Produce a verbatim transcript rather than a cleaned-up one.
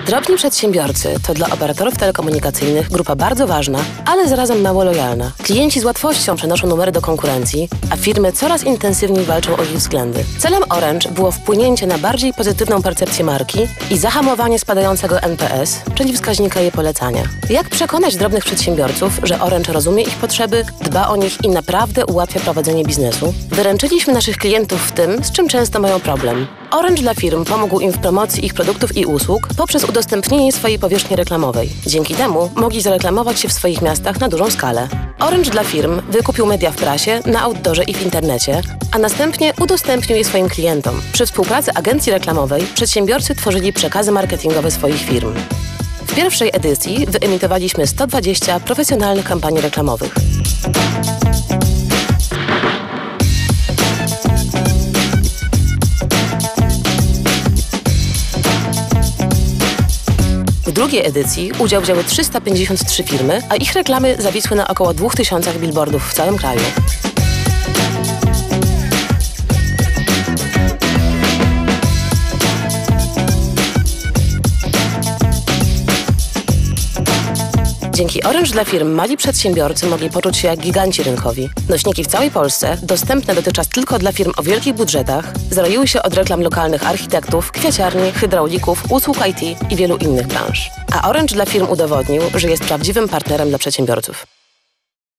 Drobni przedsiębiorcy to dla operatorów telekomunikacyjnych grupa bardzo ważna, ale zarazem mało lojalna. Klienci z łatwością przenoszą numery do konkurencji, a firmy coraz intensywniej walczą o ich względy. Celem Orange było wpłynięcie na bardziej pozytywną percepcję marki i zahamowanie spadającego N P S, czyli wskaźnika jej polecania. Jak przekonać drobnych przedsiębiorców, że Orange rozumie ich potrzeby, dba o nich i naprawdę ułatwia prowadzenie biznesu? Wyręczyliśmy naszych klientów w tym, z czym często mają problem. Orange dla firm pomógł im w promocji ich produktów i usług poprzez udostępnienie swojej powierzchni reklamowej. Dzięki temu mogli zareklamować się w swoich miastach na dużą skalę. Orange dla firm wykupił media w prasie, na outdoorze i w internecie, a następnie udostępnił je swoim klientom. Przy współpracy agencji reklamowej przedsiębiorcy tworzyli przekazy marketingowe swoich firm. W pierwszej edycji wyemitowaliśmy sto dwadzieścia profesjonalnych kampanii reklamowych. W drugiej edycji udział wzięły trzysta pięćdziesiąt trzy firmy, a ich reklamy zawisły na około dwóch tysiącach billboardów w całym kraju. Dzięki Orange dla firm mali przedsiębiorcy mogli poczuć się jak giganci rynkowi. Nośniki w całej Polsce, dostępne dotychczas tylko dla firm o wielkich budżetach, zaroiły się od reklam lokalnych architektów, kwiaciarni, hydraulików, usług I T i wielu innych branż. A Orange dla firm udowodnił, że jest prawdziwym partnerem dla przedsiębiorców.